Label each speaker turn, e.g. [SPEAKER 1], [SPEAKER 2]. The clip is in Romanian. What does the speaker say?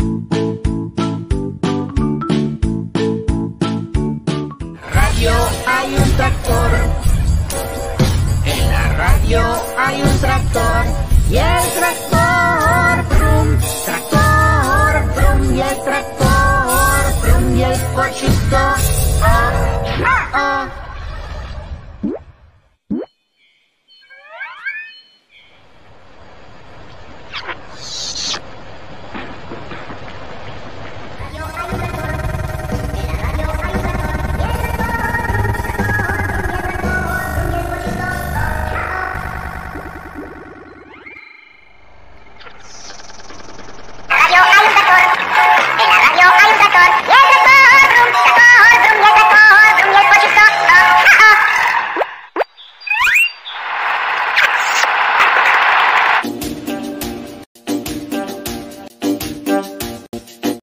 [SPEAKER 1] Radio hay un tractor. En la radio hay un tractor. Y el tractor, brum, tractor, brum, y el tractor, brum, y el cochito.